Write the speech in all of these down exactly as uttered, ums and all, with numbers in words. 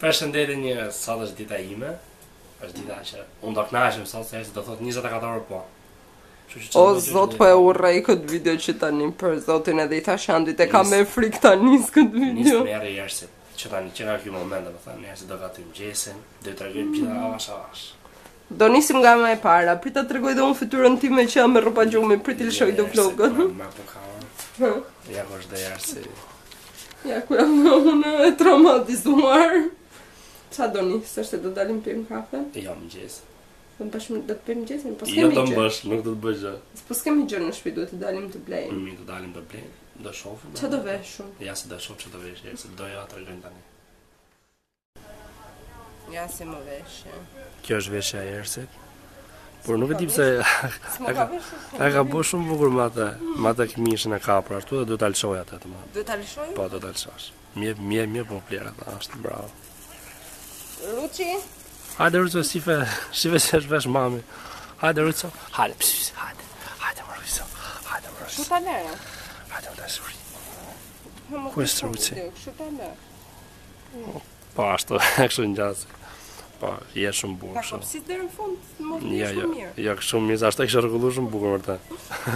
Përshëndetje njerëz, sot është dita ime. Është dita që unë do kënaqem sot se do thot njëzet e katër orë po. O zot, po e urrej këtë video që tani për zotin edhe i tash Andit e ka me frikë ta nis këtë video. Nis merë jashtë që tani që nga ky moment domethënë njerëzit do gatim mëngjesin, do të tregojmë gjithë avash avash. Do nisim nga më e para, prita tregoj dhe unë fytyrën time që jam me rroba gjumi, priti lëshoj do vlogën. Ma po ka. Ja kush do jashtë. Ja ku jam unë e traumatizuar. Qa do nis, është do dalim pim kafe? Jo, mëngjes. Do të pashmë do të pim mëngjesin, po s'kemi Jo gjë. do mbash, nuk do të bëj gjë. Po s'kemi gjë në shtëpi, duhet të dalim të blejmë. Mi do dalim të blejmë, do shohim. Qa do veshëm? Ja se do shoh çfarë do vesh, se do ja tregojmë tani. Ja se më veshë. Kjo është veshja e Ersit. Por nuk e di pse a ka bërë shumë bukur me atë, me atë këmishën e kapur ashtu dhe duhet ta lëshoj atë të më. Duhet ta lëshoj? Po, do ta lëshosh. Mirë, mirë, mirë po vler ata, është bravo. Ruçi? Hajde Ruço, si fe, si ve se vesh mami. Hajde Ruço, hajde, psh, hajde. Hajde Ruço, hajde Ruço. Shu ta lera? Hajde dashuri. Ku është Ruçi? Shu ta lera? Po ashtu, kështu ngjas. Po, je shumë bukur. Ka kopsi deri në fund, më vjen Ja, shumë ja, mirë. ja, shumë mirë, ashtu kisha rregulluar shumë bukur vërtet.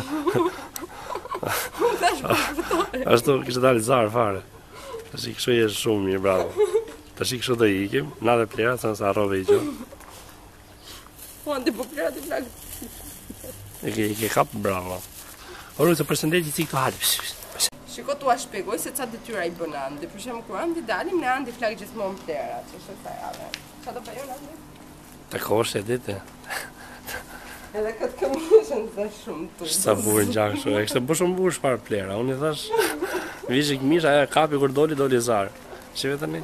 Ashtu kishte dalë zar fare. Tash kështu je shumë mirë, bravo. Tash kështu do ikim, na dhe plera, sa sa harrove i gjë. Po ande po plera ti plag. E ke ke kap bravo. Ora të përshëndetje ti këtu hajde. Shiko tua shpjegoj se çfarë detyra i bën Andi. Për shembull kur Andi dalim, ne Andi flag gjithmonë plera, ç'është sa javë. Çfarë do bëjmë Andi? Të kosh e ditë. Edhe këtë këmishën të shumë tu. Sa bukur ngjak kështu. E kishte bërë shumë bukur çfarë plera. Unë i thash, vishë këmisha, ajo kapi kur doli doli zar. Shive tani.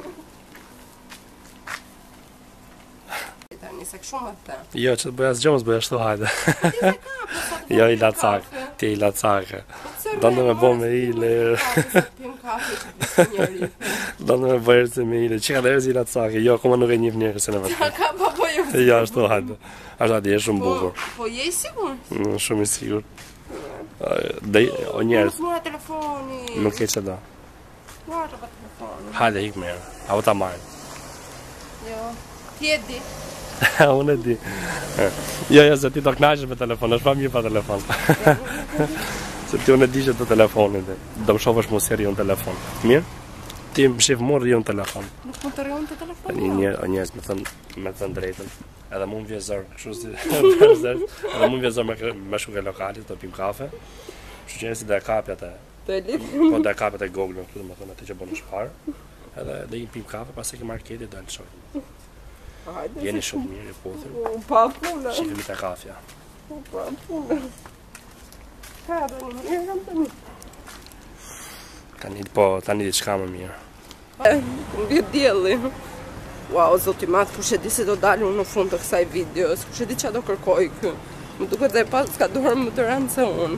Tani se kështu më the. Jo, ç'të bëj asgjë, mos bëj ashtu hajde. Jo i lacak, ti i lacak. Donë me bo me ile. Pim kafe që të njëri. Donë me bërë se me ile. Qika dhe e zi lacak. Jo, kuma nuk e njëf njërë se në Qa vetë. ka pa po ju? Ja, ashtu hajde. Ashtu hajde, je shumë bukur. Po je i sigur? Mm, Shumë i sigur. Dhe, o njerës, Mura telefoni. nuk e që do. Mura të pa telefoni. Hajde, hik merë. Apo ta marrë. Jo. Ti e di. Unë e di. Jo, jo, se ti do knaqesh me telefon, është pa mirë pa telefon. Se ti unë e di që të telefonit. Do më shofësh mu seri unë telefon. Mirë? Ti më shif mu rri unë telefon. Nuk mund të rrion të telefoni? Një njerë, o njerës me thënë, me thënë drejtën. Edhe mu më vje zërë, kështu si, edhe mu më vje zërë me, me shuke lokalit, të pim kafe. Kështu që njerësi dhe e kapja të, Të e lip. po dhe e kapja të goglën, kështu me thënë atë që bënë shparë. Edhe dhe i pim kafe, pas e ke marketi dhe lëshojnë. Jeni shumë mirë, e pothër. U pa puna. Shifimi të kafja. U pa puna. Ka dhe një mirë kam të një. Tani, po, tani diçka më mirë. Në vjetë djeli. Wow, zoti matë, kush e di se do dalu në fund të kësaj videos. Kush e di që do kërkoj kë. Më duket dhe pas ka dorë më të rëndë se unë.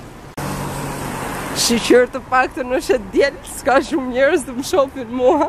Shiqyrë të pak të nështë e djelë, s'ka shumë njerës të më shofin mua.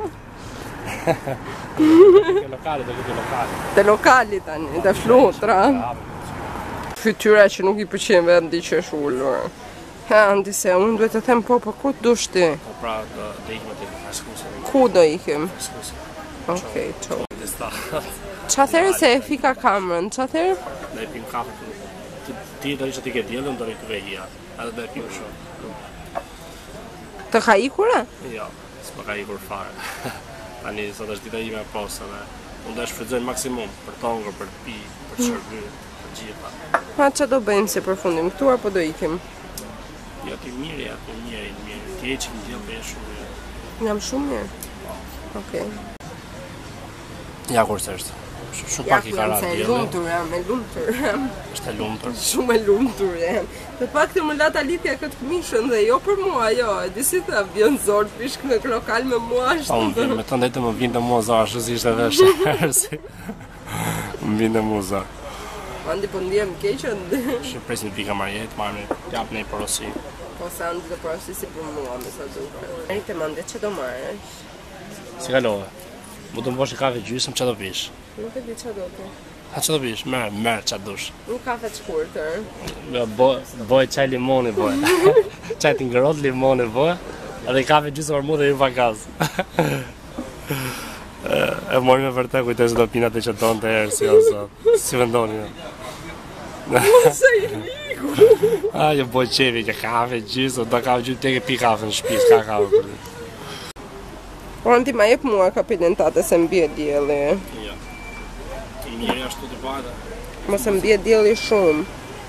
Ke lokali, dhe ke lokali. Te lokali tani, te flutra. Fytyra që nuk i pëlqen vendi që është ullur. Ha, Andi se unë duhet të them po, po ku të dush ti? Po pra, do dhe ikim atë freskusën. Ku do ikim? Freskusën. Okej, qo. Dhe sta. Qa therë se e fika kamerën, qa therë? Dhe i pim kafe të. Ti, ti do që ti ke djellën, do i të vejia. Edhe dhe i pim shumë. Të ka ikura? Jo, s'ma ka ikur fare. Tani, sot është dita ime e posë dhe unë dhe shfrytëzojnë maksimum për tongër, për pi, për shërby, për gjitha. Ha, qa do bëjmë se përfundim këtu, apo do ikim? Jo, ti mirë, ja, ti mirë, ti mirë. Ti e që më djellë për e shumë mirë. Jam shumë mirë. Okej. Ja, kur së është. Shumë Ja, pak i ku ka jam ra se e djellë. lumtur jam, e lumtur jam. Është e lumtur. Shumë e lumtur jam. Të pak të më lata litja këtë këmishën dhe jo për mua, jo. E di si të vjen zorë të pishk në lokal me mua Pa, më ashtu. vjen, me të ndajtë më vjen të mua zarë, ashtu si ishte dhe shërësi. Më vjen të mua zarë. Andi po ndihem keqën. Që presim të pika marjet, marrë me t'jap në i porosi. Po se Andi të porosi si për mua, me sa duke. E të mande që do marrë. Si kalove? Mu të më bosh i kafe gjysëm, që do pish? Nuk e di që do të. Ha që do pish? Merë, merë që dush. Një kafe të shkurtër. Boj qaj limoni, boj. Qaj të ngërot limoni, boj. Edhe i kafe gjysëm armu dhe ju pa gaz. E mori me vërtet kujtoj se do pina të që tonë të erë, si ose, si vendoni. Mos e ligu! A, jo boj qevi që kafe, gjysë, do ka gjyë teke pi kafe në shpis, ka kafe për të. Anti, ma jep mua kapidentate se mbje djeli. Ja. I mirë ashtu të bada. Mos e mbje djeli shumë.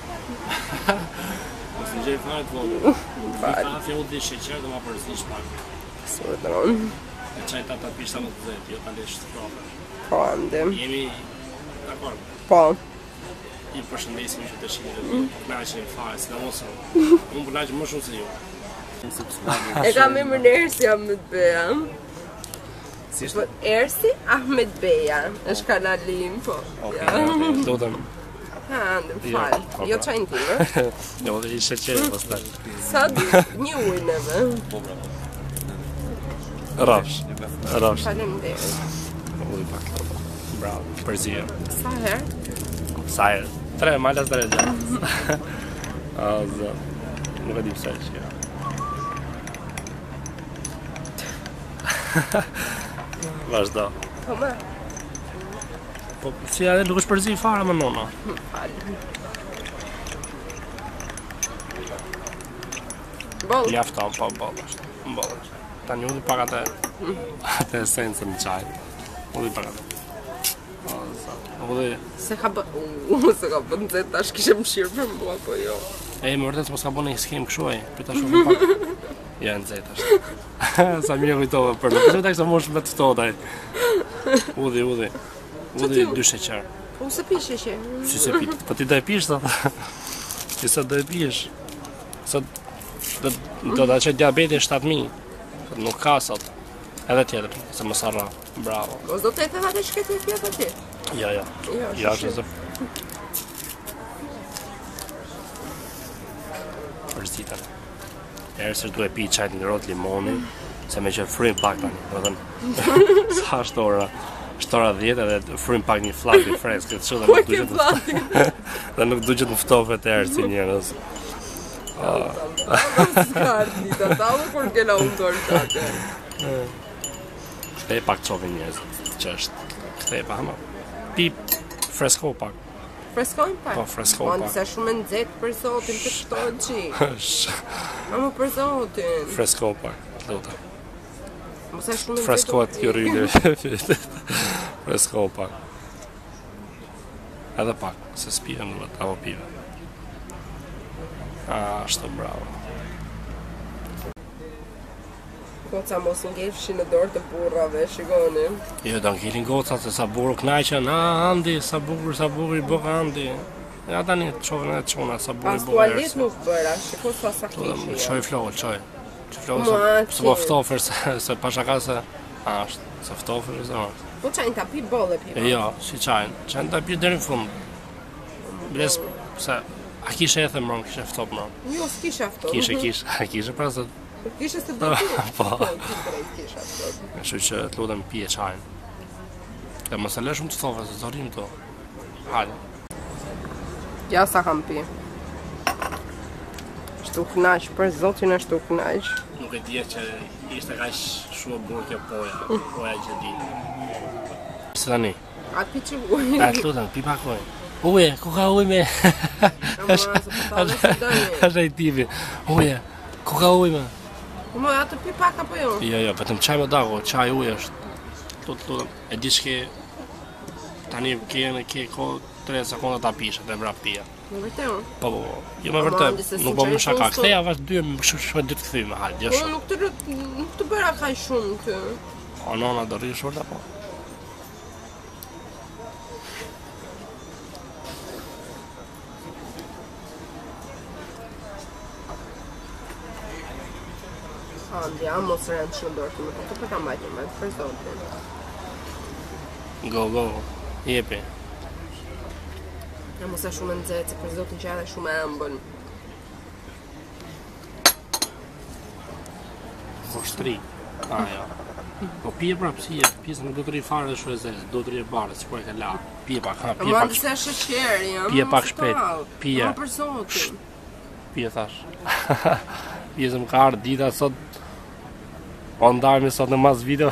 Mos në gjej fare të vogë. Kafe u di sheqer dhe ma përzi shpak. Surdron. E qaj ta ta pishta më të zetë, jo ta lesh të profe. Po, Andi. Jemi, dakor, Po. i përshëndesim që të shini dhe të knaqin fare, si da mosë. Unë përnaqin më shumë se ju. E kam emër në Ersi Ahmed Beja. Si ishte? Ersi Ahmed Beja. është kanalim, po. Okej, okej, do të... Ha, Andi, më falë. Jo qajnë ti, në? Jo, dhe i sheqerë, pastaj. Sa një ujnëve. Rafsh, rafsh. Falem dhe. Ujë pak. Bravo, përzije. Sa herë? Sa herë? Tre, malas tre gjatë. A, zë. Nuk e di pëse që ja. Vazhdo. Po më? Po, si edhe nuk është përzi fare më nona. Falë. Bol. Mjafton, po, bol është. Bol është. Ta një udhi pak atë, atë esencën në qaj. Udhi pak atë. O, zë. Udhi... Se ka bë... Uuu, se ka bë nëzet, tash kishe më shirë për mua, po jo. E, më vërtet, s'mos ka bo një skem këshuaj, për ta shumë pak. Ja, nëzet është. Sa mirë kujtove për në. Pëse të kësa mosh me të thotaj. Udhi, udhi. Udhi dy sheqer. Po se pishe që? Si se pi? Po ti do e pish, thot. Ti sa do e pish. Sot do do ta çoj diabetin shtatë mijë. Nuk ka sot. Edhe tjetër, se mos harro. Bravo. Mos do të e them atë shkëti tjetër ti? Ja, ja. Jo, Ja, shi, është zë. Përzitën. Erësër duhe pi qajt në rot limoni, se me që frym pak tani, do thënë, sa është ora, është ora dhjetë edhe frym pak një flak një freskë, të që dhe nuk duqet në dhe nuk duqet në ftove të erë si njerës. Skartë dita, ta më kur kena unë dorë të atë. Kthej pak qovi njerës, që është, kthej pa hama, pi fresko pak. Freskojnë pak? Po, freskoj Po, pak. ndisa shumë e nxehtë për zotin të shtohet qi. A më për zotin. Fresko pak, të luta. Mos e shumë e nxehtë. Freskohet kjo rrydhe. Fresko pak. Edhe pak, se s'pive në vetë, apo pive. Ashtu, bravo. Goca mos ngelfshin në dorë të burrave, shikoni. Jo, do ngilin gocat se sa burru knaqen, a, Andi, sa bukur, sa bukur i bëka Andi. Ja tani të qovën edhe qona, sa bukur i Pas bëka tualet nuk bëra, shiko sa sa kishë. Qoj flohet, qoj. Qoj flohet, Ma, se- se po qi. ftofer, se, se pashaka se... Ashtë, se ftofer, se ashtë. Po qajnë ta pi bolle pi. E jo, si qajnë, qajnë të pyrë deri në fund. Bles, se... A kishe e the mron, kishe ftop mron. Jo, s'kisha afto. Kishe, kishe, a kishe pra se... Kishe se do ti. Po. Po, ti drejt kisha afto. Kështu që të lutem pije qajnë. E mos e lë shumë të thove, se zorim to. Hajde. Ja sa kam pi. Shtu knaq, për zotin është u knaq. Nuk e dje që ishte kaq shumë burë kjo poja, poja që di. Se tani, Atë pi që uj. a të lutem, pi pak ujë. Uje, ku ka ujë me? Ama, se po tale që dani. Është ai tipi. Uje, ku ka ujë me? Mo, atë pi pak apo jo? Jo, jo, vetëm çaj me dago, çaj ujë është. Lut, lutem, e di që tani ke ke kohë tre sekonda ta pish, atë vrap pija. Në vërtetë. Po, po, po. Jo me Ama, vërtet, andi se nuk si po më çaj shaka. shumë Ktheja vash dy më shumë dy të kthyme, hajde, jo Po shumë. nuk të nuk të bëra kaq shumë ty. O nona do rri shorta po. Andi, a mos rënd shumë dorë të më të për ta mbajtur me për zotin. Go, go, jepi. Ja mos e shumë nxehtë, se për zotin që edhe shumë e ëmbël. Po shtri. A, ja. Po pije prap si je, pjesë nuk do të rri fare dhe shumë e zezë, do të rri e barë, si po e ka la. Pije pak, ha, pije Ama pak, disa sheqeri, ja. Pije mos pak e shpejt, tall. pije. Ama për zotin. pije thash. Pije se më ka ardhë dita sot, Po ndajmë sot në mas video.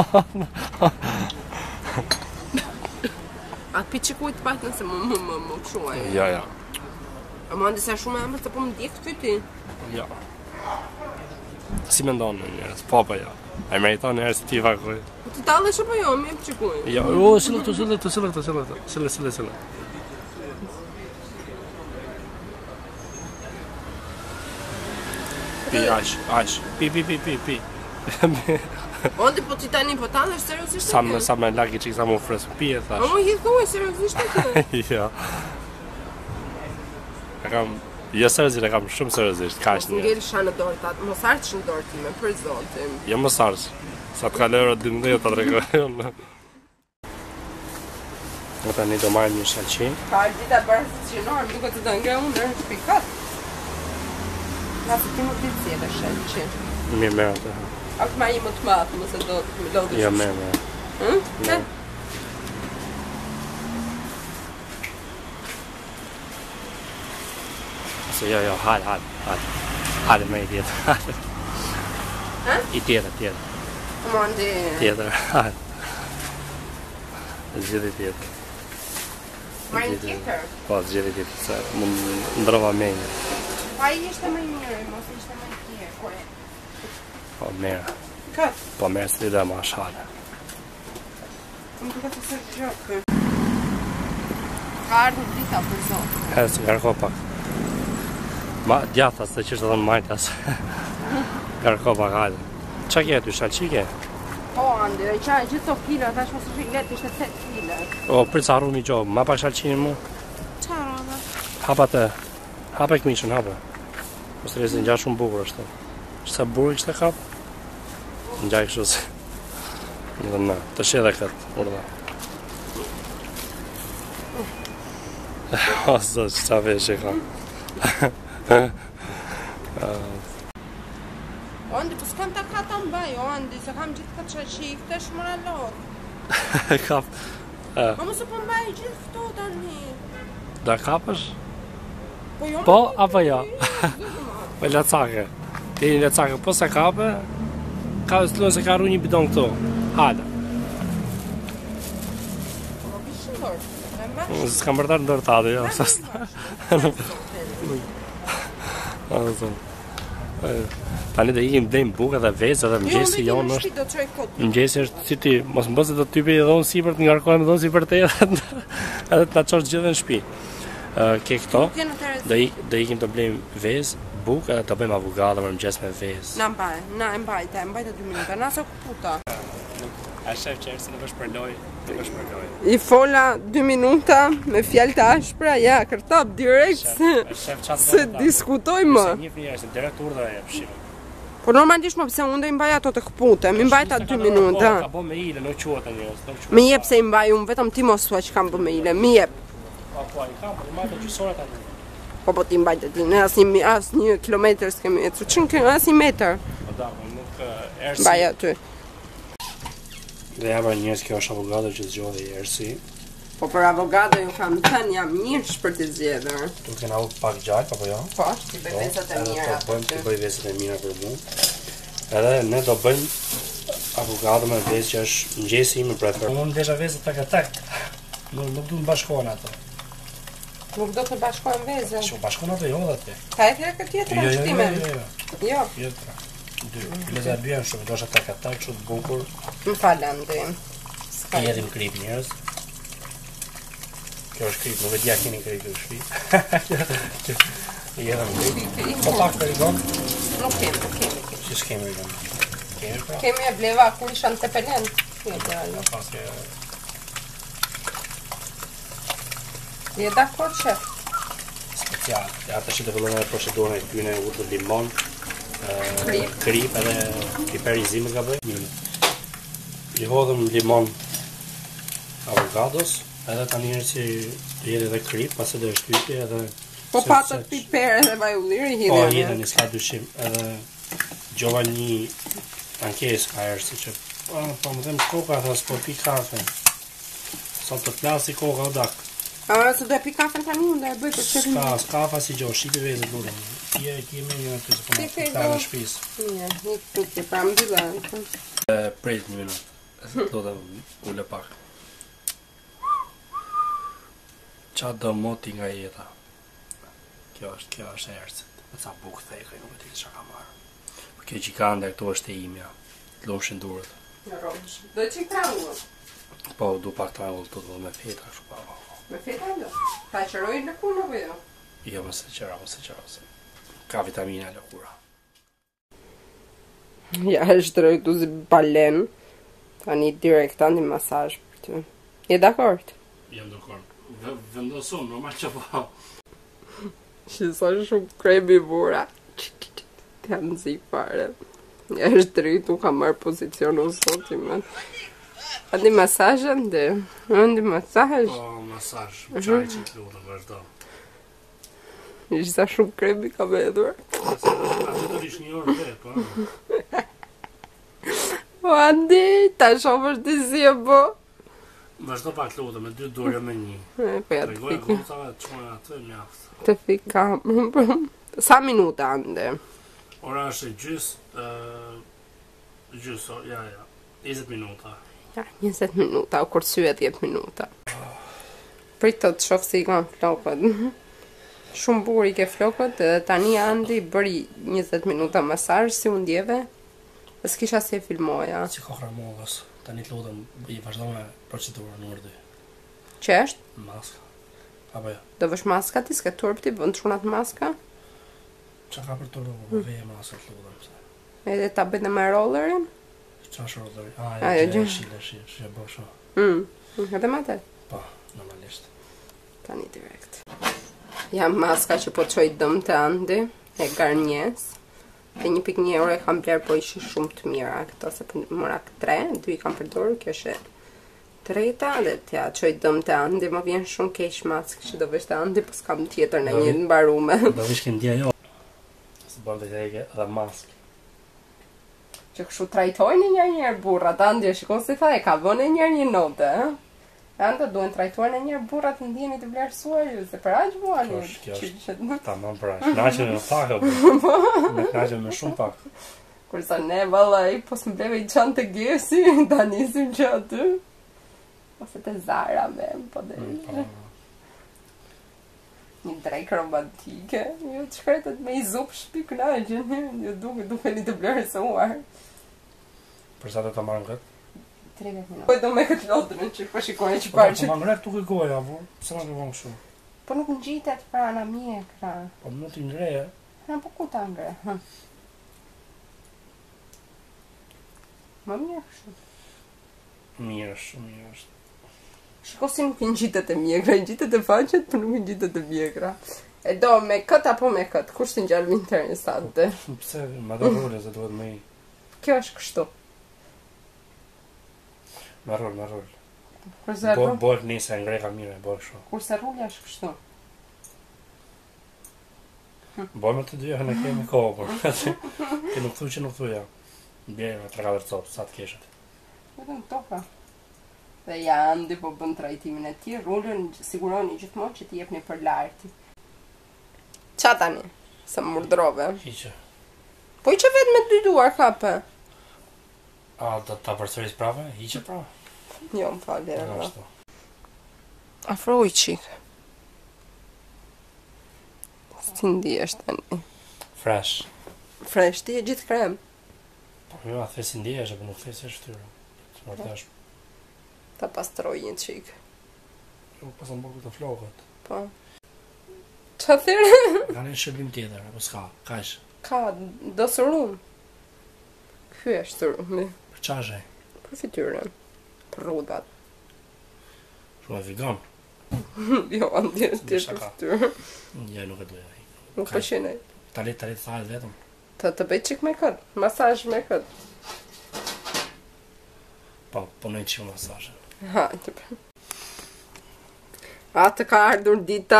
A pi që kujtë pak nëse më më më më këshuaj. Ja, ja. A më ndisa shumë e më të po më dikë të ty? Ja. Si me ndonë në njërës, po po ja. E meriton njërës ti vakoj. Të talësh apo jo, më jep që kuj? Ja, o, sile këtu, sile këtu, sile këtu, sile këtu. Sile, sile, sile. Pi, ash, ash. Pi, pi, pi, pi, pi. Ondi po ti tani po talësh seriozisht? Sa më sa më laki që sa më fres pi e thash. A më hidhoj seriozisht atë? Ja. E kam, jo seriozisht, e kam shumë seriozisht, kaq një. Ngel shanë dorë ta, mos harç në dorë time për zotin. Jo mos harç. Sa të kaloj orë dymbëdhjetë ta tregoj unë. Ne tani do marrim një shalqi. Ka dita bërë sinor, duket të dëngë unë në shpikat. Na të timu të si edhe shalqi. Mirë merr atë. Ak ma i më të matë, mëse do të më lodhë Jo merr, merr. Hm? Ne? Se jo, jo, hal, hal, hal. Hal me i tjetër. Ha? I tjetër, tjetër. Më ndi... Tjetër, hal. Zgjidhi tjetër. Marrë tjetër? Po, zgjidhi tjetër, se më ndrova me një. Pa i ishte më i mirë, mos ishte më i tjerë, kore. Po, merë. Këtë? Po, merë së lidhe ma shale. Më duke të sërë gjokë. Ka ardhur dita për zotë. Herë, së ngarko pak. Ma, djathas, dhe që është dhe në majtas. Ngarko pak, hajde. Qa ke ty, shal, që ke? Po, andi, e qaj gjithë të kila, tash mos është i letë, ishte tetë kila. O, pritë sa arru mi gjobë, ma pak shalqinin mu? Qa rada? Hapa të, hapa e këmishën, hapa. Mos të resi në gja shumë bukur është. Qësa burë kështë e kap? Në gjaj kështë se. Në dhe në, të shedhe këtë, urda. O, zë, që qa vesh e ka. O, andi, po s'kam të kata në baj, o, andi, se kam gjithë këtë që që i këtë është mëra lorë. Kap. O, mëse po mbaj gjithë këto, tani. Da kapësh? Po, jo, Po, apo jo? Me lecake. Ti një lecake, po se kape, ka të lënë se ka arru një bidon këto. Hada. Po, bishë në dorë, me me. S'kam bërtar në dorë tate, jo. Tani dhe ikim dhejmë buka dhe vezë dhe mëgjesi jonë është... Mëgjesi është si ti, mos më bëse të typi e dhonë si për të ngarkojnë dhonë si për te edhe të nga qosh gjithë në shpi. Ke këto, dhe ikim të blejmë vezë, buk, edhe të bëjmë avogado më mëgjes me vezë. Na mbaj, na mbajta, mbajta dy minuta, na se kuputa. A shef që erë nuk është përloj, nuk është përloj. I fola dy minuta me fjallë të ashpra, ja, kërtap direkt se diskutoj më. Se një fjerë, se direkt urdhër e pëshimë. Po normalisht më pëse unë dhe i mbaj ato të këpute, mi mbajta dy minuta. Ka bo me ile, nuk quat e njës, nuk quat. Mi jep se i mbaj unë, vetëm ti mos thua që kam bo me ile, mi jep. Po, po, i kam, po, i mbajta gjysore ta një. Po, po ti mbajta ti, në as një, as një kilometr s'kemi e të qënë kënë, as një meter. Po, da, po, nuk ersi. Mbaj aty. Dhe jabra njës kjo është avogado që zgjohë dhe ersi. Po, për avogado ju kam thënë jam njërsh për të zjedër. Tu kena u pak gjallë, apo jo? Po, ti bëj vezat e mira. Po, ti bëj vezat e mira për mu. Edhe ne do bëjmë avogado me vezë që është mëgjesi ime prefer. Unë më desha vezët tak e tak. Nuk du të bashkojnë ato. Nuk do të bashkojnë vezë. Shumë bashkojnë ato jo dhe ti. Ka e thjerë këtë tjetër në shtime? Jo, jo, jo. Jo. Tjetëra. Vezat dy janë shumë, do është tak e tak, shumë të bukur. Më falem dhe. I jedhim krip njërës. Kjo është krip, nuk e dja keni krip në shpi. I jedhim krip. Po pak të rigon? Nuk kemi, nuk kemi. Që s'kemi rigon? Kemi pra? Kemi e bleva kur isha në tepelen. Në pas ke... Je dakord, shef? Special. Ata që të vëllën e procedurën e këtyne urtë të limon, krip edhe piper i zimë nga bëj. I hodhëm limon avogados, edhe ta njërë që të jetë edhe krip, pasë dhe është typi edhe... Po patët piper edhe vaj ulliri hidhe. Po, hidhe një s'ka dyshim, edhe gjova një ankes ka erë, si që... Po, më dhem koka, thas, po pi kafe. Sa të plasi koka o dak. A, se do e pi kafen tani, unë do e bëj për qëfin. Ska, ska fa si gjo, shipi vetë të lutem. Je, kime një të të përna të të në shpis. Një, një të të pra më dyllë. Prejt një minut. Do të ule pak. Qa do moti nga jeta. Kjo është, kjo është e erësit. Me ca bukë thekë, nuk e ti që ka marë. Për kjo gjikande, këto është e imja. Të lomshin durët. Në rosh. Do që i krangu? Po, du pak të avull të dhe me feta, shu pa. Me feta ndo? Ta qëroj lëkur në bëjo? Jo, më se qëra, më se qëra. Se ka vitamina lëkura. Ja, e shtëroj të zi balen. Tani direkt tani masaj për ty. Je dakord? Jem dakord. Vendosum, normal që po. Shisa shumë kremi bura. Të janë zi fare. Ja, e shtëroj tu ka marrë pozicion o soti, men. Andi masaj andi? Andi masaj? Po, masaj. Qaj që të lutem, vazhdo. Ishta shumë kremi ka me edhur. Ati do rish një orë vetë, po. O, Andi, ta shumë është disi e bo. Vazhdo pak lutem, me dy dore me një. E, po ja të Tregoj fikë. gotave, të qojnë atë, mjaftë. Të fikë kam. Sa minuta, Andi? Ora është e gjys, gjys, ja, ja, njëzet minuta. Ja, njëzet minuta, o kërësy e dhjetë minuta. Pritë të shofë si i kanë flokët. Shumë buri ke flokët, edhe tani Andi bëri njëzet minuta masaj, si unë djeve. Dhe s'kisha si e filmoja. Si kohra mollës, tani të lutem, i vazhdo me procedurën në ordi. Që është? Maska. Apo jo? Do vësh maska ti, s'ke turp ti, vënd shunat maska? Qa ka për turp, po veje maska të lutem. Edhe ta bëjt me rollerin? Qa është rolleri? A, A, jo, jo, gjë, gjë. shile, shile, shile, bo shumë. Mm, edhe ma te? Po, normalisht. Tani direkt. Jam maska që po të qoj dëm të Andi, e Garnies. Dhe një pik një euro e kam blerë, po ishi shumë të mira këto, se për mëra tre, dy i kam përdorur, kjo është treta, dhe t'ja qoj dëm të Andi, më vjen shumë keq maskë që do vesh të Andi, po s'kam tjetër në një mbarume. Do vish kënë dja jo. Së bërë të teke edhe maskë. Që kështu trajtojnë një njerë burrat, Andi, shikon si tha, e ka vënë njerë një note, eh? Ando duen trajtuar në njerë burrat të ndjeni të vlerësuar ju, se për aqë buani. Kjo është, kjo është, ta më për aqë. Naqën me pak, me naqën me shumë pak. Kursa ne, valaj, po s'mbleve i qanë të gjesi, ta nisim që aty. Ose të Zara me, po dhe një drejk romantike. Ju të shkretet me i zup shpik në aqën, ju duke duke një të vlerësuar. Përsa të të marrën këtë? tretë minuta. Po do me këtë lotërën që po shikojnë që parë që... Po më ngret tuk i goja, po, se më kërvon kështu. Po nuk në gjitet pra në mjekra. Po më t'i ngreje. Ha, po ku ta ngre? Ha. Më mirë kështu. Mirë është, mirë është. Shiko si nuk në gjitet e mjekra, në gjitet e faqet, po nuk në gjitet e mjekra. E do me këtë apo me këtë? Kush të njallë vinter një sate? Pse, ma do rrule, se duhet me i. Kjo është kështu. Me rull, me rull. Kurse Bo, rull... bojt nise, ngrej ka mire, bojt shumë. Kurse rullja është kështu. Bojt me të dyja, ne kemi kohë, por. Ti nuk thuj që nuk thuj, ja. Bjerë, tre katër copë, sa të keshet. Vetëm toka. Dhe ja, Andi po bën trajtimin e ti, rullën siguroni gjithmonë që ti jepni për larti. Qa tani? Se më murdrove. Hiqe. Po i që vetë me dy duar kape? A, ta, ta përsëris prave? Hiqe prave? Jo, më falë, e Ashtu. Afro i qikë. Si ndi është tani? Fresh. Fresh, ti e gjithë krem. Po, jo, a the si ndi është, po nuk the si është tyre. Që mërë të është. Ta pastroj një qikë. Jo, pasën bërë këtë flokët. Po. Qa thyrë? Ka një shërbim tjetër, apo s'ka, ka ishë. Ka, do sërum. Ky është sërumi. Për qashe? Për fityrën. Për rudat. Shumë e vegan. Jo, Andi është tjetër fityrë. Ja, nuk e duja. Nuk përshinaj. Talit, talit thalet vetëm. Të të bëj qik me këtë, masaj me këtë. Po, punoj që masajën. Ha, të për. A të ka ardhur dita.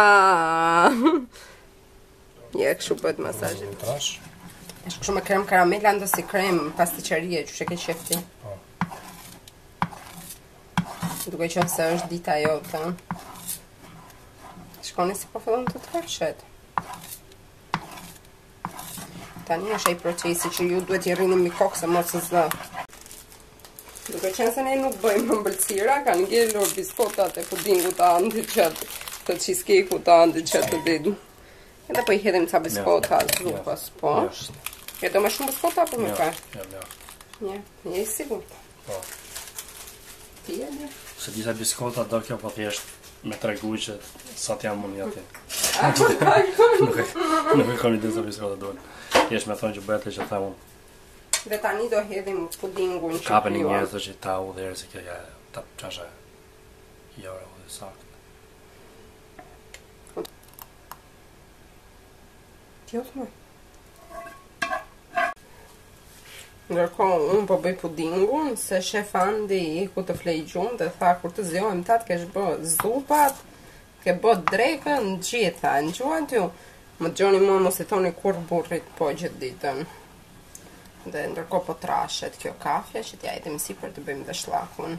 Je, këshu bëhet masajit. Trash? Këshu me krem karamela, ndo si krem pasticërie, që që ke qefti. Po. Duke qenë se është dita jote. Shkoni si po fillon të tërshët. Tani është ai procesi që ju duhet i rrini mi kokë se mos zë. Duke qenë se ne nuk bëjmë ëmbëlsira, kanë ngelur biskotat e pudingut të Andit që të cheesecake-u të Andit që të ditë. Edhe po i hedhim ca biskota zupës, po. E do më shumë biskota apo më ka? Ja, ja. Ja, je i sigurt? Po. Ti e di? Se disa biskota do kjo po thjesht me tregu që sa t'jam unë aty. Nuk e nuk e kam ide se biskota duhet. Thjesht me thonë që bëhet që tha unë. Dhe tani do hedhim pudingun që Kapën një njerëz që ta u dherë se kjo ja ta çasha. Jo, është sakt. Tjos më. Ndërkohë, unë po bëj pudingun, se shef Andi i ku të flej gjumë dhe tha kur të zjojmë tatë kesh bë zupat, ke bë drekën, gjitha, në gjuan t'ju, më të gjoni mua mos i thoni kur burrit po gjithë ditën. Dhe ndërkohë po trashet kjo kafja që t'ja jetim si për të bëjmë dhe shlakun.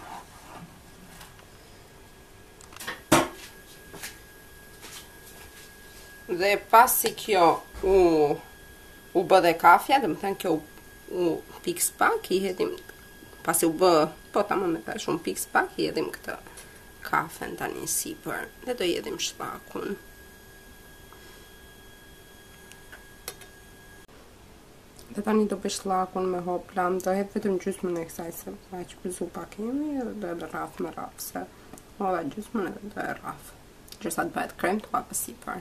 Dhe pasi kjo u, u bë dhe kafja, dhe më thënë kjo u u piks pak, i hedhim pasi u bë, po ta më me ta shumë piks pak, i hedhim këtë kafen tani sipër dhe do i hedhim shlakun. Dhe tani do bëj shlakun me hoplam, do hedh vetëm gjysmën e kësaj se aq zupa kemi dhe do edhe rraf me rraf se holla gjysmën edhe do e rraf. Gjërsa të bëhet krem të hapa sipër.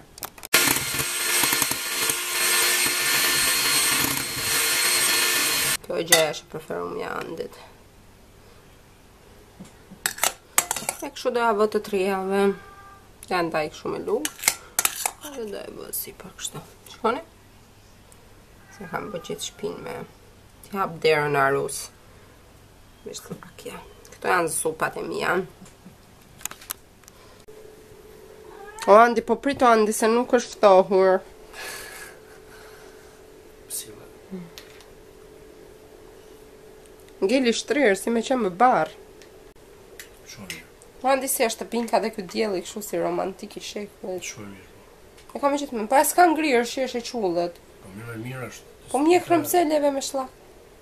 Kjo e gjëja që preferum ja Andit. E kështu do ja vë të trijave. Ja ndaj kështu me lugë. Dhe do e vë si për kështu. Shkoni? Se kam bë gjithë shpinë me t'i hap derën arus. Vishtë të pakja. Këto janë zupat e mija. O Andi, po prito Andi se nuk është ftohur. Ngeli shtrirë, si me që më barë. Shumë mirë. Ma Andi si është të pinka dhe këtë djeli kështu si romantik i shekve. Shumë mirë. E kam e gjithë me, pa e s'ka ngrirë, shi është e qullët. Po mirë e mirë është. Po mje kremseleve me shlak.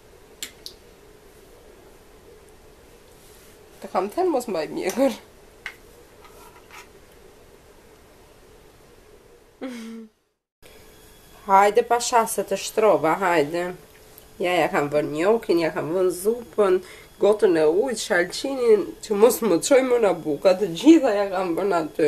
Të kam thënë mos mbaj mjekër. Hajde pasha se të shtrova, hajde. Ja, ja kam vën njokin, ja kam vën zupën, gotën e ujtë, shalqinin, që mos më qoj më në buka, të gjitha ja kam vën aty.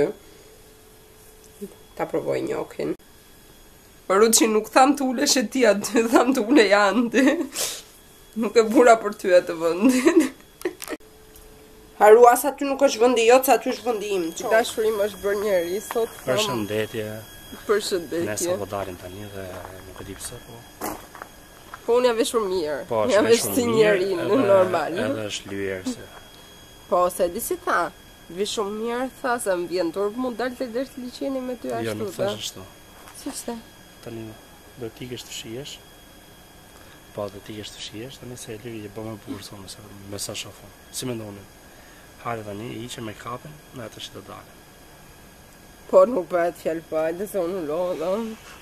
Ta provoj njokin. Por u që nuk tham të ulesh e ti aty, tham të ule Andi. Nuk e bura për ty e të vëndin. Haruas aty nuk është vëndi jotë, sa aty është vëndi im. Dashurim është bërë njeri, sot kam... Përshëndetje. Përshëndetje. Nesa po dalim tani dhe nuk e di pse po. Po unë jam veshur mirë. Po, jam veshur si njeri në normal. Edhe është lyer se. Po, se di si tha. Veshur mirë, tha se më vjen turp mu dalte deri të liçeni me ty ashtu. Jo, nuk thash ashtu. Si ç'te? Tani do t'i kesh të shihesh. Po, do t'i kesh të shihesh, tani se e lyri e bë më bukur sonë se me sa shofon. Si mendoni? Hajde tani, hiqe me kapën, në atë që do dalë. Po, nuk bëhet fjalë pa, dhe se unë lodha.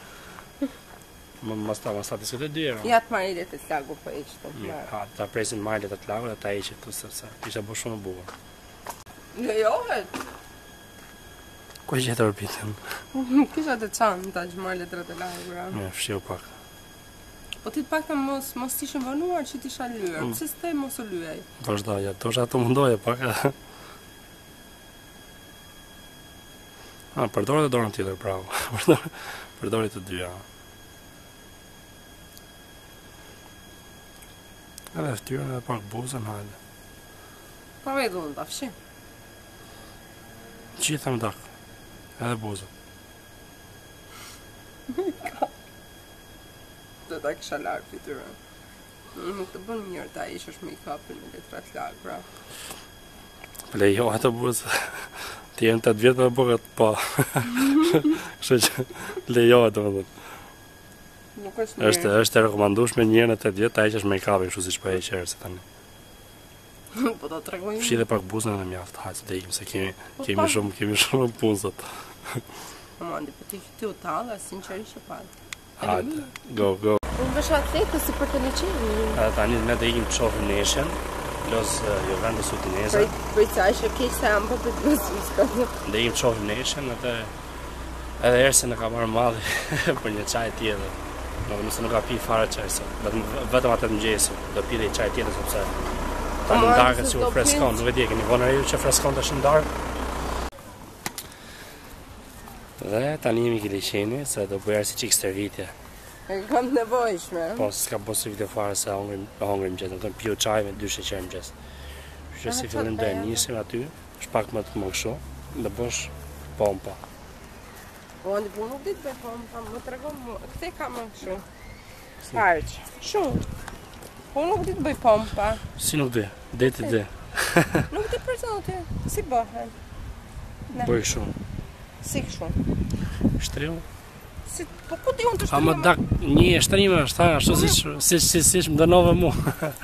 Mos ta mos ta diskutoj dyra. Ja të marrë të t'lagu po hiq të Ja, ha, ta presin majlet të t'lagu dhe ta hiqet tu sepse ishte bërë shumë e bukur. Lejohet. Ku e gjetë orbitën? Kisha të çanta që marrë letrat e lagura. Ja, fshiu pak. Po ti të paktën mos mos t'ishin vënuar që t'isha lyer. Pse s'te mos u lyej? Vazhdoja, dosha të mundoje pak. Ah, përdore dhe dorën tjetër, bravo. Përdore të dyja. Edhe ftyrën edhe pak buzën, hajde. Po vetë unë ta fshi. Gjitha më dakë. Edhe buzën. Do ta kisha larë fytyrën. Nuk të bën mirë ta ishësh make-upin me letrat lagra. Lejo atë buzë. Ti jenë të të vjetë dhe bëgët, po. Kështë që lejohet të më dhëtë. Nuk është mirë. Është, është e rekomandueshme një në të vjetë ta heqesh make-upin, kështu siç po e heq herë tani. Po ta tregoj. Fshi dhe pak buzën edhe mjaft, hajde të ikim se kemi kemi shumë kemi shumë punë sot. Amandi, po ti ti u talla, sinqerisht e parë. Hajde, go, go. Unë vësha thekë si për të liqeni. Tani ne do ikim të shohim neshen, los jo vendos utineza. Për ca është keq se jam po për të mësuar. Do ikim të shohim neshen atë edhe erse në ka marrë malli për një çaj tjetër. Do nëse nuk ka pi fare çaj sot, vetëm vetëm atë mëngjesi, do pi dhe çaj tjetër sepse tani darkë si u freskon, nuk e di, keni vonë ju që freskon tash në darkë. Dhe tani jemi ke liqeni, se do bëjë si çik stërvitje. E kam nevojshme. Po, s'ka possibilite fare se hongrim, hongrim mëgjes, do të piju çaj me dy sheqer mëgjes. Që si fillim do e nisim aty, shpak më të më kështu, dhe bësh pompa. Po, në bu nuk ditë bëj pompa, më të regon mu, këte ka më kështu. Harq, shumë. Po, nuk ditë bëj pompa. Si nuk di, deti di. Nuk di për zote, si bëhen. Bëj shumë. Si kështu. Shtriu. Si, po ku di unë të A më shtrima? dak një shtrime është ta, ashtu si si si si më dënove mu.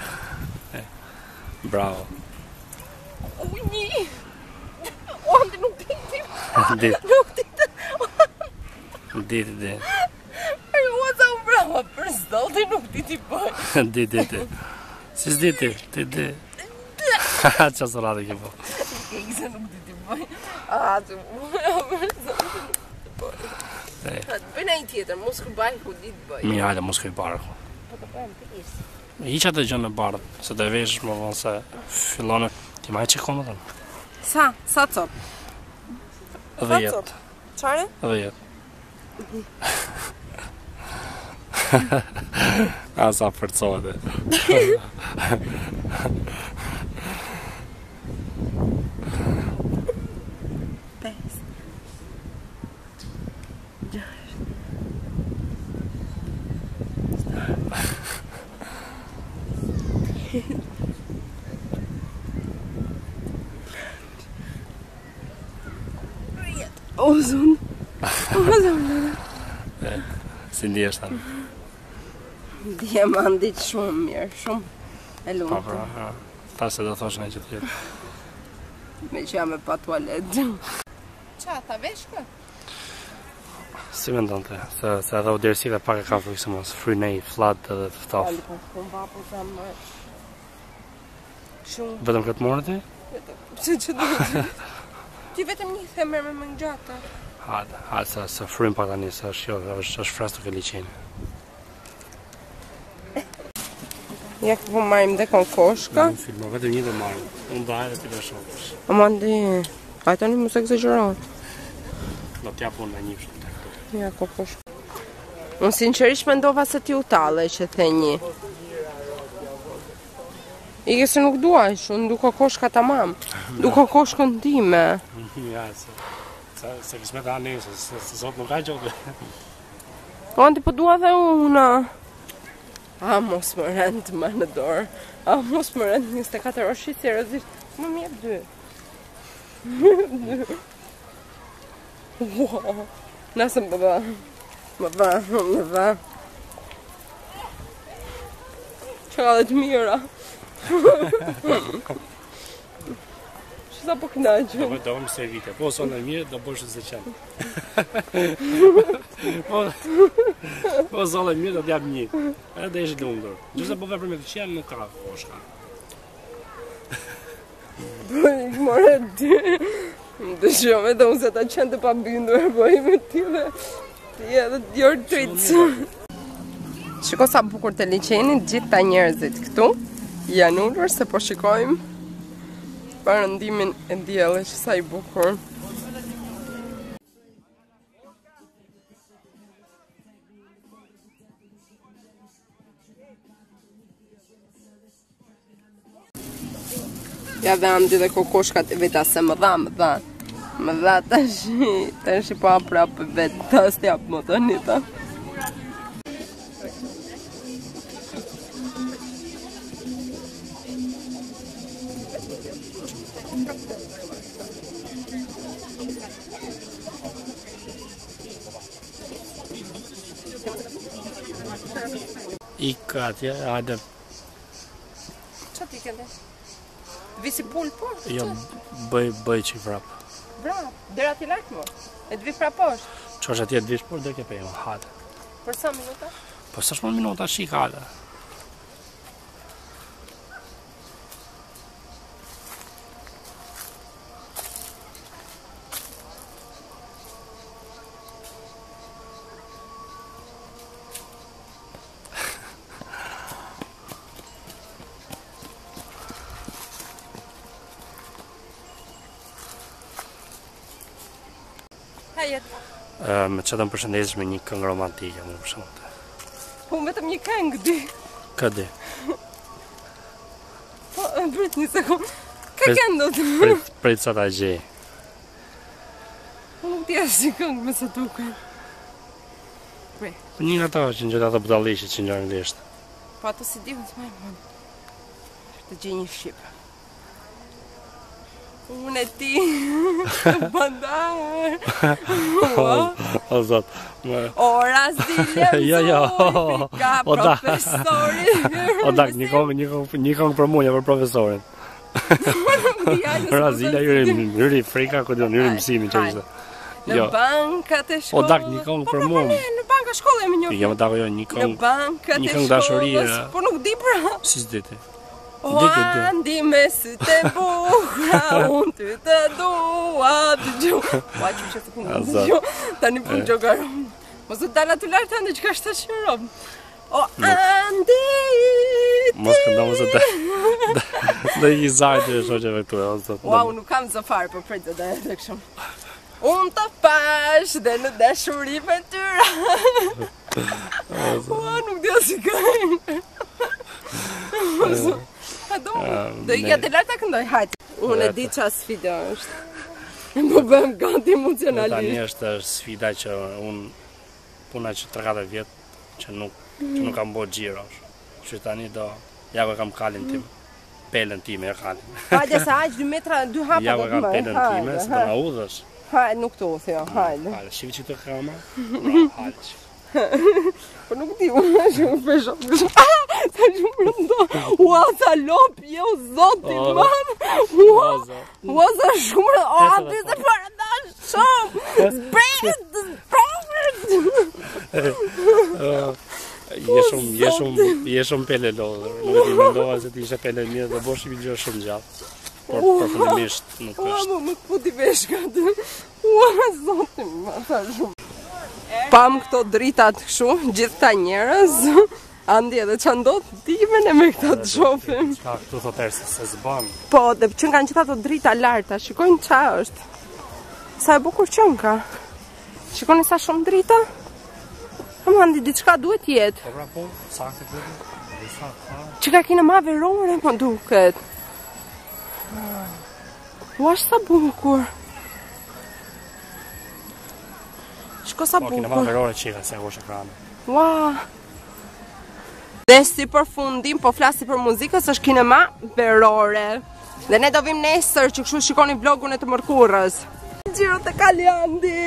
Bravo. Uj, një. O, ndi nuk diti. Dit, Nuk diti. dit, dit. E mua sa u brava për zdolti nuk diti bëj. Dit, dit, dit. Si s'dit ti, ti di. Qa së radhe ke po. Kejse nuk diti bëj. A, të mua. Bëjna i tjetër, mos ku baj ku ditë bëj. Mi hajde, mos këj barë. Po të bëjmë të isë. Hiqa të gjënë në bardh, se të vesh më vonë se fillone. Ti ma e që komë të në? Sa? Sa cop? Dhe jetë. Qare? Dhe jetë. A sa përcohet e. Pes. Gjasht. Ozun. Ozun. Si ndi është tanë? Diamandit shumë mirë, shumë e Pa, lumë. pra, ha. Ta se do thosh në që tjetë. Me që jam e pa tualet. Qa, ta veshkë? Si me ndonë të, se, se edhe u dersive pak e ka frikë mos frynej, flat edhe të ftaf. Ali, po shumë vapu sa më. Shumë. Vetëm këtë morë ti? Se që du. Ti vetëm një themer me më ngjatë. Hajde, hajde se, se frym pak tani, se është jo, është, është frestu ke liqeni. Ja ku po marim dhe kon koshka. Në filmo, vetëm një do marrë. Unë do hajde ti do shokësh. Amandi, hajtoni mu se exageron. Do t'jap unë me një shumë të këtu. Ja ku koshka. Unë sinqerisht mendova se ti u talle që the një. Ike se nuk duaj shumë, duko koshka tamam. Duko koshkën time. Ja, se, se, se kësme ta nesë, se, se sot nuk ka gjotë. Amandi, po dua dhe una. A, mos më rend më në dorë. A, mos më rend njëzet e katër orë shi seriozisht. Më mjep dy. Më mjep dy. Wow. Nëse më dha. Më dha, më dha. Që ka dhe të mira. Që sa po knaqë. Do do më servite, po sonë e mirë, do bësh se qenë. Po, po zonë e mirë, do t'jap një. Edhe ishë lundur. Gjëse po vepër me të qenë, nuk ka koshka. Po, i more dy. Më të shumë, edhe unë se ta qenë të pa bindur, po i me ti dhe ti edhe t'jorë tritës. Shiko sa bukur të liqenit, gjithë ta njerëzit këtu janë ullur se po shikojmë parëndimin e diellit, që sa i bukur. Ja dhe andi dhe kokoshkat e veta se më dha, më dha. Më dha tash, tash i pa prapë vetë, ta s'tjap më të njëta. Ikë atje, hajde. Qa ti kënde? Visi pul po? Jo, bëj, bëj që i vrap. Bravo, dera ti lartë mo. E të vi pra poshtë. Që është atje të vish, por dhe ke pejma, hale. Për sa minuta? Po së shmo minuta, shik hale. Me që të më përshëndesësh me një këngë romantike, më përshëndete. Po, vetëm një këngë, di. Këdi? Po, prit një sekund. Ka këndo të më? Prit, prit sa ta gjej. Po, nuk t'ja si këngë me sa duke. Pre. Po një nga ta që në gjitha të budalisht që në anglisht. Po, ato si di, më të majë mund. Të gjej një shqipë. Unë e ti, bandar. O, zot. Ora zilem Jo, jo. ka profesori. O, dak, një këngë për mu, një për profesorin. Razilja, jyri, jyri frika, këtë jo, jyri mësimi që ishte. Në bankat e shkollës. O, dak, një këngë për mu. Në bankat e shkollës e më njohë. Jo, më dak, jo, një këngë. Në bankat e dashuri. shkollës. Po nuk di pra. Si s'diti. O, andi me sy të bukra, unë ty të dua të gjuhë. Ua, që që të punë të gjuhë, ta një punë gjogarom. Mos të dala të lartë ande që ka shtë shërom. O, andi ti. Mos kënda mos të dhe i zartë e shoqeve këtu. Ua, unë nuk kam zëfarë, për prejtë dhe e të këshëm. Unë të pash dhe në dashuri me tyra. Ua, nuk dhja si kajnë. Do i gjatë e lartë a këndoj, hajtë. Unë e di qa sfida është. Po bëhem gati emocionalisht. Tani është sfida që unë puna që tërkate vjetë që nuk kam bo gjiro. Që tani do, ja ku kam kalin tim, pelën time e kalin. Hajde se hajtë dy metra, dy hapa Ja do ku të kam mëj. pelën time, se do nga udhësh. Hajde, nuk të uthë, jo, hajde. Hajde, shivi që të kama, bra, hajde që. Po nuk di, unë është shumë pesho. Ah, ta shumë rëndo. Ua, ta lop, jo, zoti, man. Ua, ua, ta shumë rëndo. Ua, ti se përëndash shumë. Zbret, zbret. Je shumë, je shumë, je shumë pele lodhër. Nuk e ti mendoha se ti ishe pele mirë dhe bosh i gjë shumë gjatë. Por përfundimisht nuk është. Ua, më këputi veshkat. Ua, zoti, ma, ta shumë. Pam këto dritat këshu, gjithë ta njerës, andi edhe që ndodhë timen e me këta të shofim. Qa këtu të tërë se zbanë. Po, dhe që nga në qëta të drita larta, shikojnë qa është. Sa e bukur qënë ka. Shikojnë sa shumë drita. Më andi, diçka duhet jetë. Po, pra po, sa këtë këtë, që ka kine ma verore, më duket. U ashtë sa bukur. Shko sa bukur. Po, kine ma verore qika se u ekranë. Ua. Dhe si për fundim, po flasi për muzikës, është kinema verore. Dhe ne do vim nesër që kështu shikoni vlogun e të mërkurës. Gjiro të Kaljandi.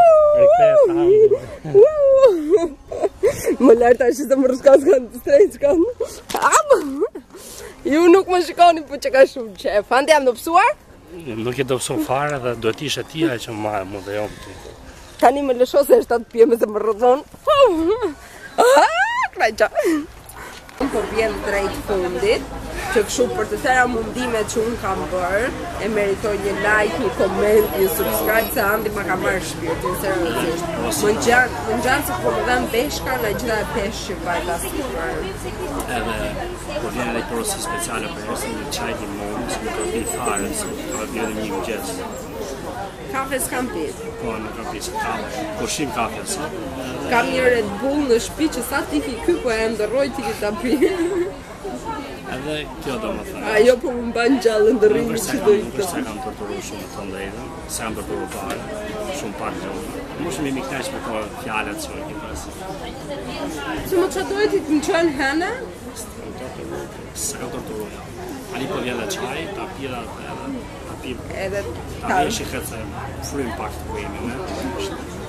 Më larta është të më rëskas kanë të strejt kanë. Ju nuk më shikoni po që ka shumë qef. Andi jam dopsuar? Nuk e dopsuar fare dhe duhet ishe tia që më mu dhe jom ti. Tani më lësho se është atë pjeme se më rëdhon. Krajqa. Po vjen drejt fundit, që këshu për të tëra mundimet që unë kam bërë, e meritoj një like, një comment, një subscribe, se Andi ma ka marrë shpirtin, seriosisht. Më në gjanë se po më dhenë beshka, në gjitha e peshë që bajta si bërë. Edhe, po vjen edhe porosi speciale për ose një qaj një mund, se më të pi fare, se më të vjen një mëgjes. Kafe s'kam pit. Po, nuk kam pit, kafe. Po shim kafe, sa? Kam një Red Bull në shpi që sa ti ki ky, po e ndërroj ti ki ta pi. Edhe kjo do më thënë. Ajo po më mban gjallë ndërrimi që do i të. Nuk është se kam torturu shumë të ndajnë, se kam torturu fare, shumë pak gjallë. Më shumë i miknesh me ko fjallet që në këtë rësi. Që më që dojtë i të më qënë hene? Se kam torturu. Ali po vjen dhe qaj, ta pira edhe, ta pira. Edhe ta vjen shikhet se frymë pak të kujemi, ne?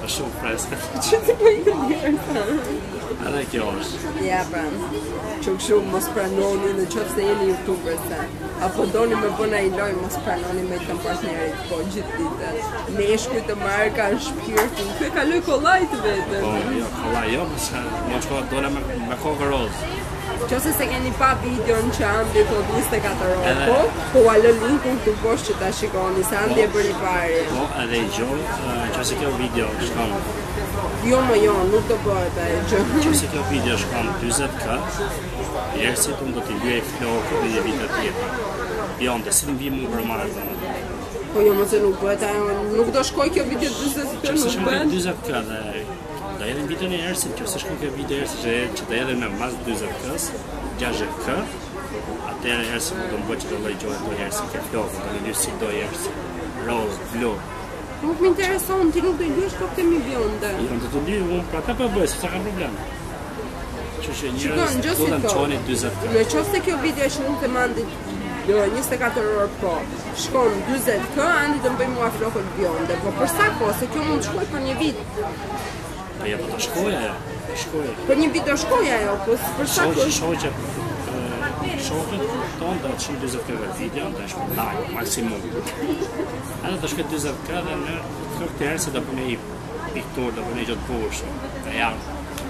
është shumë freske. Që të po i këndirë? Edhe kjo është. Ja, pra, që këshu mos pranoni në qoftë se jeni youtuber se. Apo doni me bëna i loj, mos pranoni me të partnerit, po gjithë ditën. Ne shkuj të marrë kanë shpirtin, kë kaloj kollaj të vetën. Po, jo, kollaj, jo, mëse më shko dole me, me kokë rozë. Qose se keni pa videon që Andi thot njëzet e katër orë, po, po alë linkun këtu poshtë që ta shikoni, se Andi e bëri pari. Po, edhe i gjoj, qose kjo video shkon. Jo më jo, nuk do bëhet e gjë. Qose kjo video shkon dyzet ka, njerëzit unë do t'i lyej flokë dhe një vite tjetër. Jo, ndë si në vi mu përmarë dhe. Po jo, mëse nuk bëhet, nuk do shkoj kjo video dyzet ka, nuk bëhet. dyzet ka dhe da edhe në video një njerëzit, që se shkon kjo video njerëzit që da edhe me mas dyzet kës, gjashtëdhjetë kë, atëherë njerëzit më do më bëjt që do lojgjohet do njerëzit ke flokë, do në lysi do njerëzit, rozë, blu. Nuk më intereson, ti nuk do i lyesh kokë të mi bjonde. Jo, në të të lyj, unë pra ta për bëjë, se që ka problem. Që që njerëzit do dhe më qoni dyzet kë. Në qoftë se kjo video që nuk të mandit njëzet e katër orë po, shkon dyzet kë, Andi të më bëj mua flokët bjonde, po për sa ko, se kjo mund shkoj për një vit. Po ja, po të shkoj ajo, shkoj. Për një vit do shkoj ajo, po për sa ko... Shkoj që shokët tonë dhe qënë dyzet kë vetë video, dhe shkoj lajë, maksimum. Edhe të shkoj dyzet kë dhe në këtë të herë se dhe përne i piktur, dhe përne i gjotë bushë, dhe janë.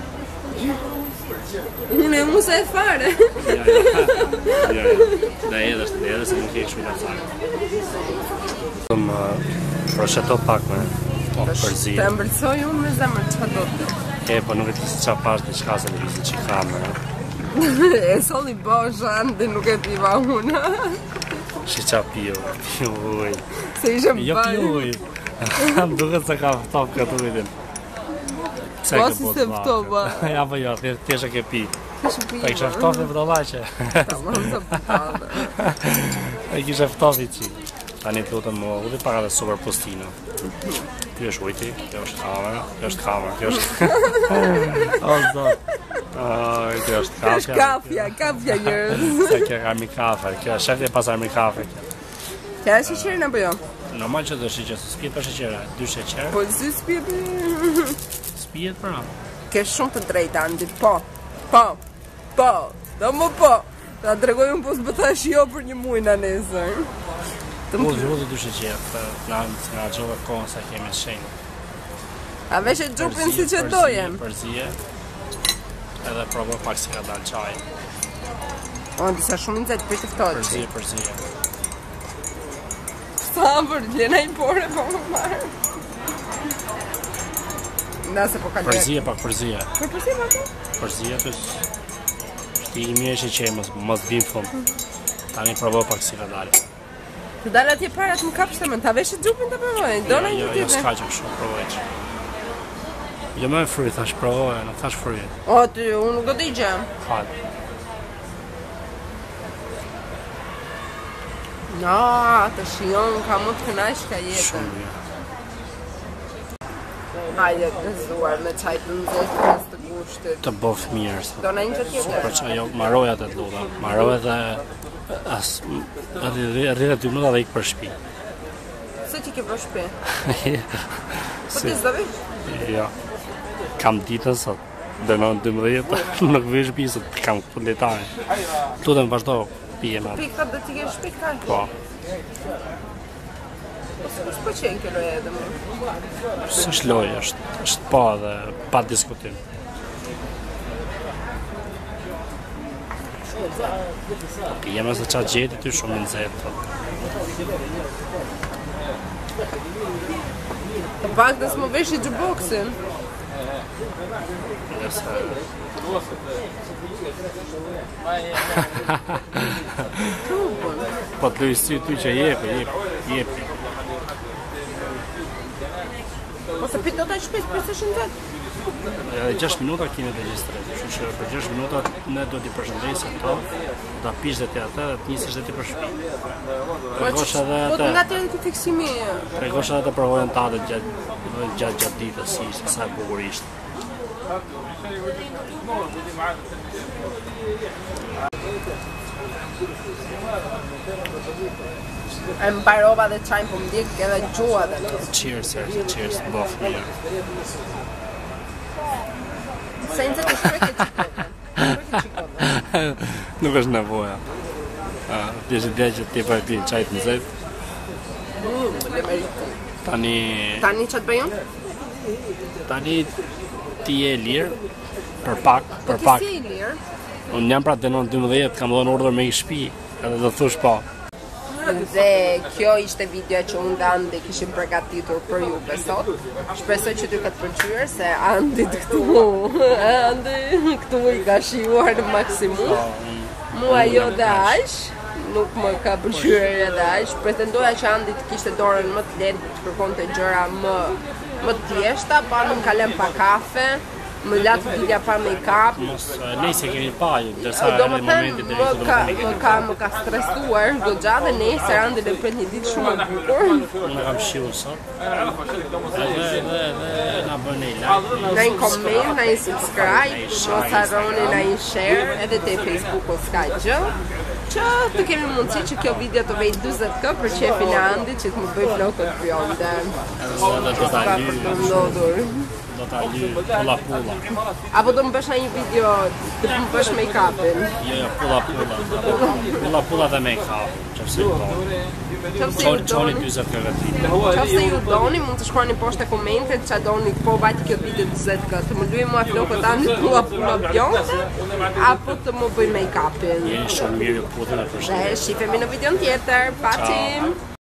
Unë e mu se e fare. Ja, ja, ja, dhe edhe është, dhe edhe se nuk e këshu nga cakë. Më prosheto pak me, po përzije. Të mbërcoj unë me zemër, që do të? E, po nuk e të kisë qa pash në qka se në vizit që i kamerë. E soli bosh, Andi nuk e piva unë. Shi qa pio, pio uj. Se ishe më Jo pio uj. Më duket se ka fëtop këtë ujtin. Po si se fëtopa? Ja, po jo, thjeshe ke pi. Kishe pi, Pa i kishe fëtopi për do laqe. Ta më në të pëtade. E kishe fëtopi qi. Tani të lutën më udi pak edhe super postino. Kjo është ujti, kjo është kamera, kjo është kamera, kjo është... O, zot. Kjo është kafja. Kjo është kafja, kafja njërës. Se kjo ka armi kafe, kjo është shefje pas armi kafe. Kja e sheqerin apo jo? Normal që do sheqer, se s'pjet për sheqera, dy sheqer. Po si s'pjet? S'pjet për a. Ke shumë të drejta, Andi, po, po, po, do më po. Ta tregoj unë po s'bëtash jo për një muj në nesër. Po, zhjodhë dy sheqer, nga gjove kohën sa kemi shenjë. A veshe gjupin si që dojem? Përzije, edhe provo pak si ka dalë qaj. O, disa shumë nëzet për të ftoqi. Përzije, përzije. Sabër, lena i pore po më marë. Nase po ka lërë. Përzije, pak përzije. Për përzije pak e? Përzije, të shti i mirë që që e mos bim fund. Tani provo pak si ka dalë. Të dalë atje parat më kapshtë më, ta veshe gjupin të provojnë, do në një Jo, jo, s'ka që shumë provoj që. Jo me fryt, thash provoj, nuk thash fryt. O, ty, unë nuk do t'i gjem. Falë. No, të shion, ka më të kënash ka jetën. Shumë mirë. Hajde të zuar me qaj të nëzet pas të gushtit. Të bof mirë. Do në një që tjetër. Për që jo, maroja të të luta. Maroja dhe... As... Rrida dy minuta dhe ikë për shpi. Se ti ke për shpi? Po Si... ti zdovi? Jo. Kam ditën sot. Dhe në dëmëdhjetë. Nuk vë shpi sot. Kam këtu letare. Tutën vazhdo. Pije me. Pikta dhe ti ke shpi kaj? Po. Po se kush po qenë kjo loje edhe më? Së është lojë, është, është pa dhe pa diskutim. Jeme se qa gjeti ty shumë në nëzetë. Të pak dhe s'më vesh i gjuboksin. Nëse... Po të lujës ty që jepi, jepi, jepi. Po se pito të shpes, për se shëndet? gjashtë minuta kine të regjistret, kështu që për gjashtë minuta ne do t'i përshëndesim to, ta pish dhe ti atë dhe t'nisësh dhe ti për shtëpi. Tregosh edhe Po atë. nga të këtë fiksimi. Tregosh edhe të provojën tate gjatë gjatë gjatë ditës si ishte, sa e bukur ishte. E më parova dhe çajin po më ndjek edhe gjua dhe në. Cheers, cheers, bof mirë. Se në të shpreke qikonë. Nuk është nevoja. Pjesë ideja që ti pa e pinë çaj të nxehtë. Tani... Tani që të bëjën? Tani ti je lirë, për pak, për pak. Po ti si e lirë? Unë jam pra të nënë dymbëdhjetë, kam dhënë urdhër me i shtëpi, edhe do thush po. Dhe kjo ishte videoja që unë dhe Andi kishim përgatitur për juve sot. Shpresoj që ty ka të pëlqyer se Andi të këtu, Andi këtu i ka shijuar në maksimum. Mua jo dhe aq, nuk më ka pëlqyer edhe aq. Pretendoja që Andi të kishte dorën më të lehtë, të kërkonte gjëra më më të thjeshta, pa nuk kalem pa kafe. Më latë vidja pa make-up. Nëse kemi pa, dërsa do në më momentin them, dhe më ka, më ka, më ka stresuar goxha dhe nesër Andi dhe pret një ditë shumë e bukur. Unë kam shiu sot. Edhe edhe edhe na bën një like. Na një comment, na një subscribe, mos harroni na një share edhe te Facebook-u s'ka gjë. Që të kemi mundësi që kjo video të vej dyzet k për qefin e Andit që të më bëj flokët bjonde. Edhe do ta lyj. Do ta lyj pulla pulla. Apo do më bësh një video të më bësh make-upin? Jo, jo, pulla pulla. Pulla pulla dhe make-up. Qofse ju doni. Qofse ju Çoni doni, dyzet k vetë. qofse ju doni, mund të shkruani poshtë te komentet ç'a doni, po vajti kjo video dyzet k. Të më lyej mua flokët Andit pulla pulla bjonde apo të më bëj make-upin? Jeni shumë mirë, ju puthën e përshëndet. Dhe shifemi në videon tjetër. Patim!